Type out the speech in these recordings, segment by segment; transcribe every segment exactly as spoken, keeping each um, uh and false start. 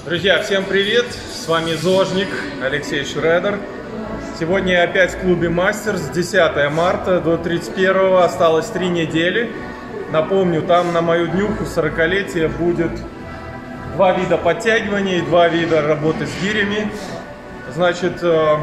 Друзья, всем привет! С вами Зожник Алексей Шредер. Сегодня я опять в клубе Мастерс. С десятого марта до тридцать первого осталось три недели. Напомню, там на мою днюху сорокалетия будет два вида подтягиваний, два вида работы с гирями. Значит,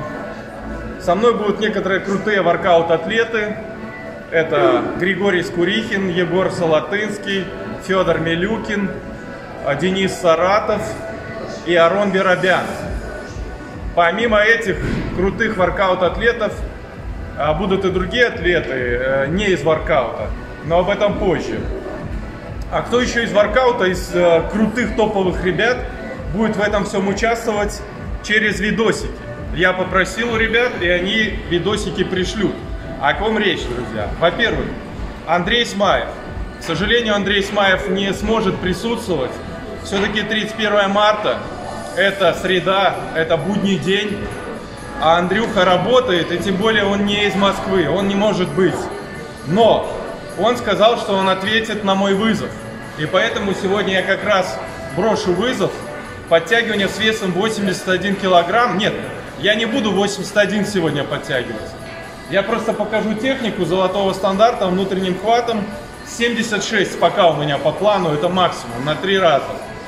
со мной будут некоторые крутые воркаут-атлеты. Это Григорий Скурихин, Егор Солотынский, Федор Милюкин, Денис Саратов и Арон Беробян. Помимо этих крутых воркаут-атлетов будут и другие атлеты, не из воркаута, но об этом позже. А кто еще из воркаута, из крутых топовых ребят, будет в этом всем участвовать через видосики? Я попросил у ребят, и они видосики пришлют. О ком речь, друзья? Во-первых, Андрей Смаев. К сожалению, Андрей Смаев не сможет присутствовать. Все-таки тридцать первое марта, это среда, это будний день, а Андрюха работает, и тем более он не из Москвы, он не может быть. Но он сказал, что он ответит на мой вызов, и поэтому сегодня я как раз брошу вызов. Подтягивание с весом восемьдесят один килограмм. Нет, я не буду восемьдесят один сегодня подтягивать. Я просто покажу технику золотого стандарта внутренним хватом. семьдесят шесть пока у меня по плану, это максимум, на три раза.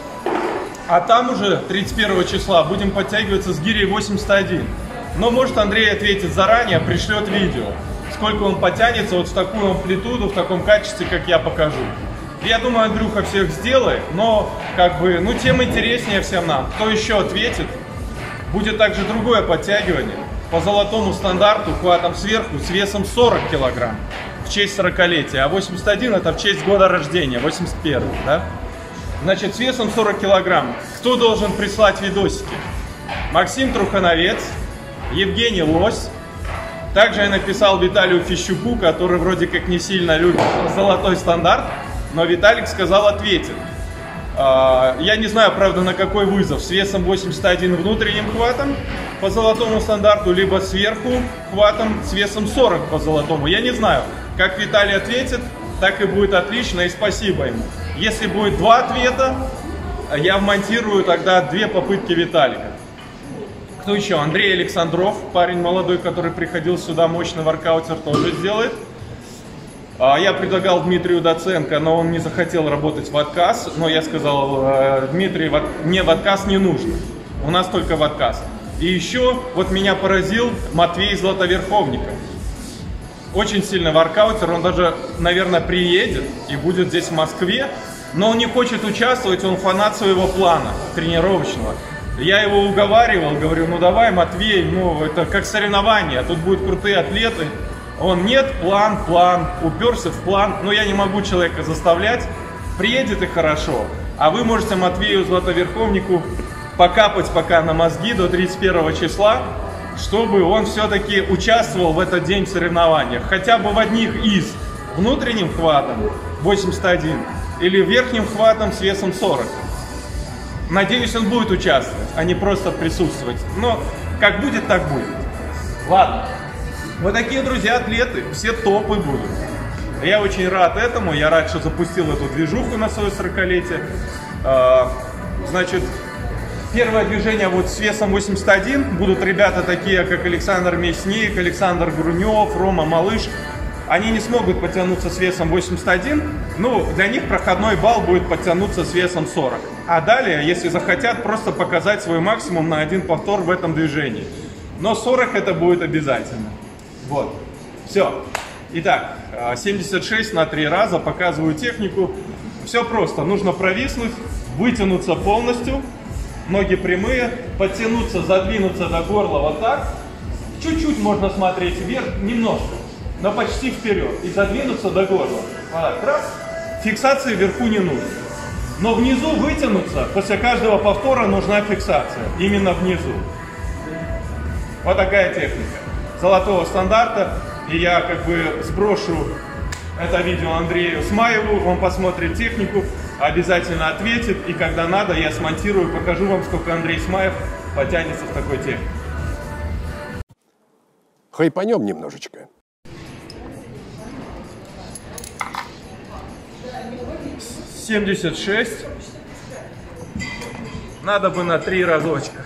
А там уже тридцать первого числа будем подтягиваться с гирей восемьдесят один. Но может Андрей ответит заранее, пришлет видео, сколько он потянется вот в такую амплитуду, в таком качестве, как я покажу. Я думаю, Андрюха всех сделает, но как бы, ну тем интереснее всем нам. Кто еще ответит, будет также другое подтягивание по золотому стандарту, хватом сверху, с весом сорок килограмм в честь сорокалетия, а восемьдесят один это в честь года рождения, восемьдесят первый, да? Значит, с весом сорок килограмм. Кто должен прислать видосики? Максим Трухановец, Евгений Лось. Также я написал Виталию Фищуку, который вроде как не сильно любит золотой стандарт, но Виталик сказал, ответит. Я не знаю, правда, на какой вызов. С весом восемьдесят один внутренним хватом по золотому стандарту, либо сверху хватом с весом сорок по золотому. Я не знаю, как Виталий ответит, так и будет отлично, и спасибо ему. Если будет два ответа, я вмонтирую тогда две попытки Виталика. Кто еще? Андрей Александров, парень молодой, который приходил сюда, мощный воркаутер, тоже сделает. Я предлагал Дмитрию Доценко, но он не захотел работать в отказ. Но я сказал, Дмитрий, мне в отказ не нужно, у нас только в отказ. И еще вот меня поразил Матвей Златоверховников. Очень сильный воркаутер, он даже, наверное, приедет и будет здесь в Москве, но он не хочет участвовать, он фанат своего плана тренировочного. Я его уговаривал, говорю, ну давай, Матвей, ну это как соревнование, тут будут крутые атлеты. Он, нет, план, план, уперся в план, но я не могу человека заставлять, приедет и хорошо. А вы можете Матвею Златоверховнику покапать пока на мозги до тридцать первого числа, чтобы он все-таки участвовал в этот день в соревнованиях. Хотя бы в одних из внутренним хватом восемьдесят один или верхним хватом с весом сорок. Надеюсь, он будет участвовать, а не просто присутствовать. Но как будет, так будет. Ладно. Вот такие, друзья, атлеты, все топы будут. Я очень рад этому, я рад, что запустил эту движуху на свое сорокалетие. Значит, первое движение вот с весом восемьдесят один. Будут ребята такие, как Александр Мясник, Александр Грунев, Рома Малыш. Они не смогут подтянуться с весом восемьдесят один. Ну, для них проходной балл будет подтянуться с весом сорок. А далее, если захотят, просто показать свой максимум на один повтор в этом движении. Но сорок это будет обязательно. Вот. Все. Итак, семьдесят шесть на три раза. Показываю технику. Все просто. Нужно провиснуть, вытянуться полностью. Ноги прямые, подтянуться, задвинуться до горла вот так. Чуть-чуть можно смотреть вверх, немножко, но почти вперед. И задвинуться до горла. Вот так, раз. Фиксации вверху не нужно. Но внизу вытянуться, после каждого повтора нужна фиксация. Именно внизу. Вот такая техника золотого стандарта. И я как бы сброшу это видео Андрею Смаеву, он посмотрит технику, обязательно ответит, и когда надо, я смонтирую, покажу вам, сколько Андрей Смаев потянется в такой технике. Хайпанем немножечко. семьдесят шесть. Надо бы на три разочка.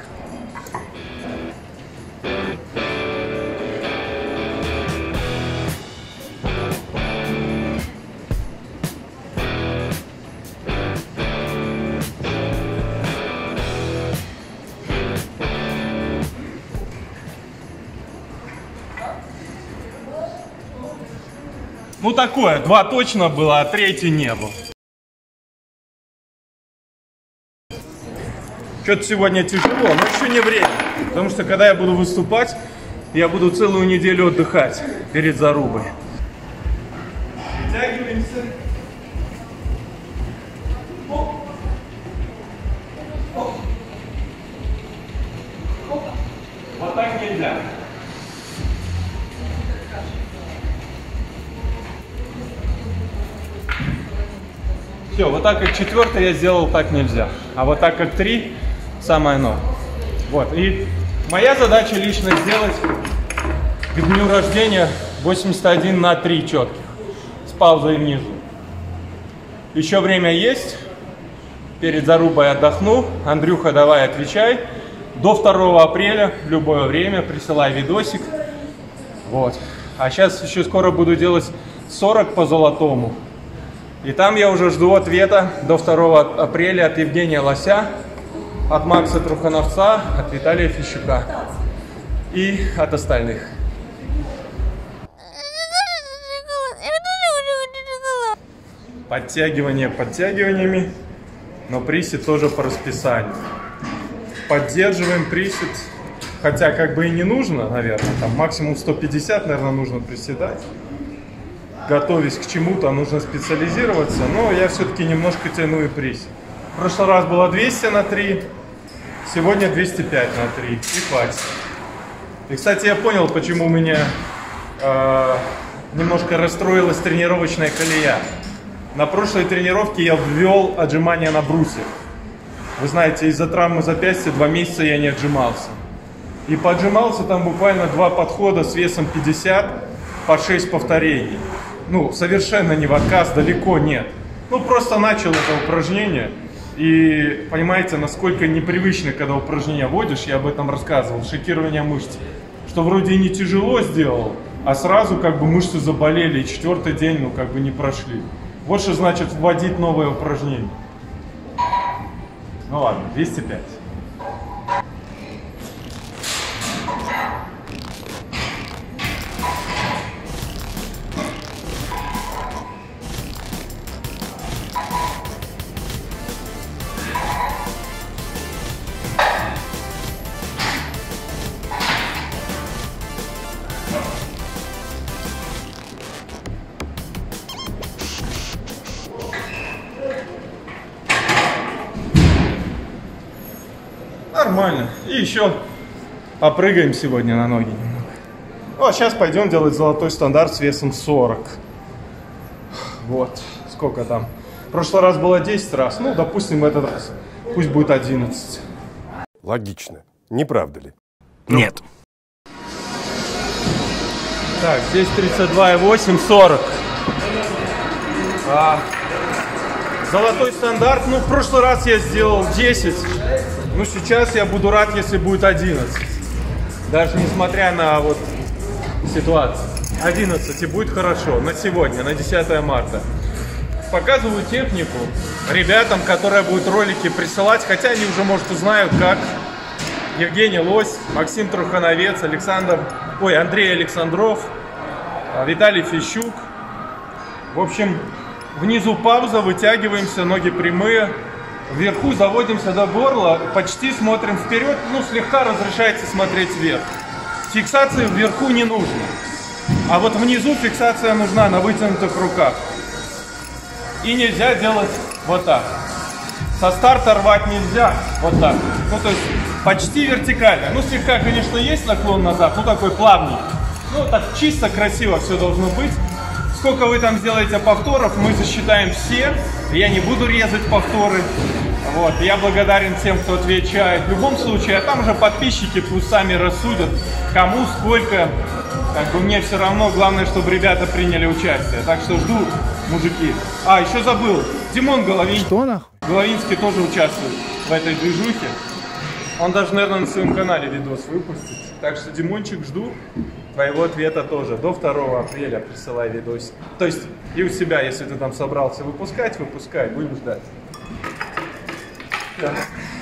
Ну такое, два точно было, а третий не был. Что-то сегодня тяжело, но еще не время. Потому что когда я буду выступать, я буду целую неделю отдыхать перед зарубой. Вытягиваемся. Оп. Оп. Оп. Вот так нельзя. Все, вот так как четвертый я сделал, так нельзя. А вот так как три, самое оно. Вот, и моя задача лично сделать к дню рождения восемьдесят один на три четких. С паузой внизу. Еще время есть. Перед зарубой отдохну. Андрюха, давай отвечай. До второго апреля, в любое время, присылай видосик. Вот. А сейчас еще скоро буду делать сорок по золотому. И там я уже жду ответа до второго апреля от Евгения Лося, от Макса Трухановца, от Виталия Фищука и от остальных. Подтягивания подтягиваниями, но присед тоже по расписанию. Поддерживаем присед, хотя как бы и не нужно, наверное, там максимум сто пятьдесят, наверное, нужно приседать. Готовясь к чему-то, нужно специализироваться, но я все-таки немножко тяну и присед. В прошлый раз было двести на три, сегодня двести пять на три, и хватит. И, кстати, я понял, почему у меня э, немножко расстроилась тренировочная колея. На прошлой тренировке я ввел отжимания на брусьях. Вы знаете, из-за травмы запястья два месяца я не отжимался. И поджимался там буквально два подхода с весом пятьдесят по шесть повторений. Ну, совершенно не в отказ, далеко нет. Ну, просто начал это упражнение. И понимаете, насколько непривычно, когда упражнения водишь, я об этом рассказывал, шокирование мышц. Что вроде и не тяжело сделал, а сразу как бы мышцы заболели, и четвертый день, ну, как бы не прошли. Вот что значит вводить новое упражнение. Ну ладно, двести пять. Нормально. И еще попрыгаем сегодня на ноги немного. Ну, а сейчас пойдем делать золотой стандарт с весом сорок. Вот. Сколько там? В прошлый раз было десять раз. Ну, допустим, в этот раз пусть будет одиннадцать. Логично. Не правда ли? Нет. Так, здесь тридцать два и восемь, сорок. А, золотой стандарт. Ну, в прошлый раз я сделал десять. Ну, сейчас я буду рад, если будет одиннадцать. Даже несмотря на вот ситуацию. одиннадцать и будет хорошо. На сегодня, на десятое марта. Показываю технику ребятам, которые будут ролики присылать. Хотя они уже, может, узнают, как Евгений Лось, Максим Трухановец, Александр... Ой, Андрей Александров, Виталий Фищук. В общем, внизу пауза, вытягиваемся, ноги прямые. Вверху заводимся до горла, почти смотрим вперед, ну слегка разрешается смотреть вверх. Фиксации вверху не нужно, а вот внизу фиксация нужна на вытянутых руках. И нельзя делать вот так. Со старта рвать нельзя вот так. Ну то есть почти вертикально. Ну слегка, конечно, есть наклон назад, ну такой плавный. Ну так чисто красиво все должно быть. Сколько вы там сделаете повторов, мы засчитаем все. Я не буду резать повторы. Вот. Я благодарен тем, кто отвечает. В любом случае, а там уже подписчики пусть сами рассудят, кому сколько. Как бы мне все равно, главное, чтобы ребята приняли участие. Так что жду, мужики. А, еще забыл. Димон Головин... Что нахуй? Головинский тоже участвует. в этой движухе. Он даже, наверное, на своем канале видос выпустит. Так что, Димончик, жду твоего ответа тоже. До второго апреля присылай видос. То есть и у себя, если ты там собрался выпускать, выпускай. Будем ждать. Так.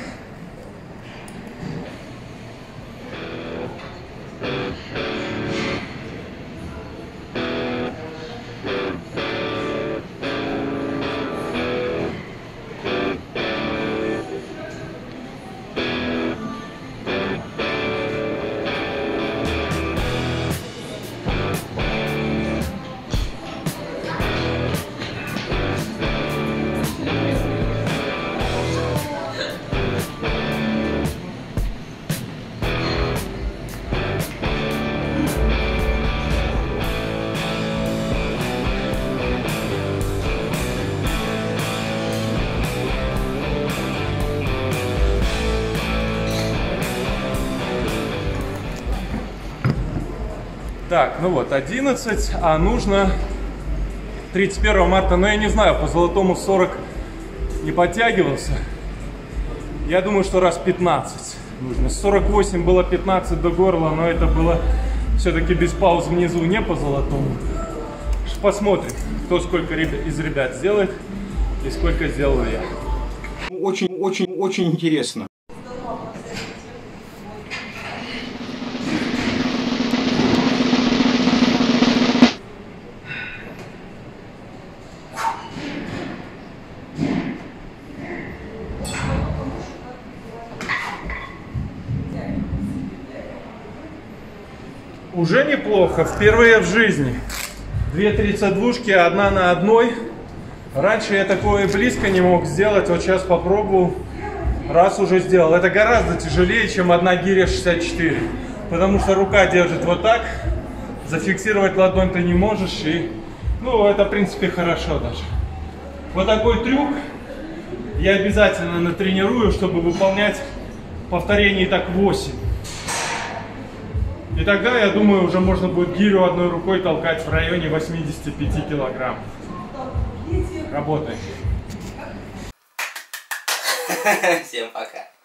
Так, ну вот, одиннадцать, а нужно тридцать первого марта, но я не знаю, по золотому сорок не подтягивался. Я думаю, что раз пятнадцать нужно. сорок восемь было пятнадцать до горла, но это было все-таки без пауз внизу, не по золотому. Посмотрим, кто сколько из ребят сделает и сколько сделал я. Очень, очень, очень интересно. Уже неплохо, впервые в жизни. Две тридцатьдвушки, одна на одной. Раньше я такое близко не мог сделать, вот сейчас попробовал. Раз уже сделал. Это гораздо тяжелее, чем одна гиря шестьдесят четыре. Потому что рука держит вот так. Зафиксировать ладонь ты не можешь. И, ну, это в принципе хорошо даже. Вот такой трюк я обязательно натренирую, чтобы выполнять повторений так восемь. И тогда, я думаю, уже можно будет гирю одной рукой толкать в районе восьмидесяти пяти килограмм. Работаем. Всем пока.